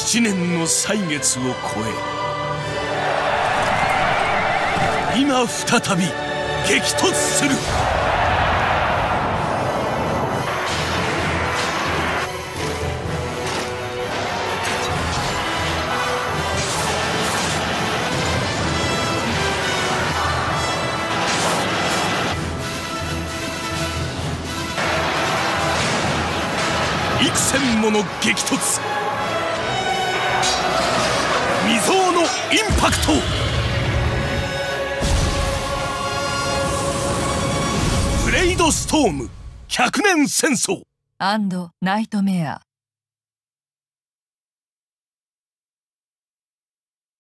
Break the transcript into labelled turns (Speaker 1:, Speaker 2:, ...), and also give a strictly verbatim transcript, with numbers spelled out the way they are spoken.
Speaker 1: 一年の歳月を超え、今再び激突する。幾千もの激突、未曾有のインパクト。ブレイドストームひゃくねん戦争
Speaker 2: アンドナイトメア。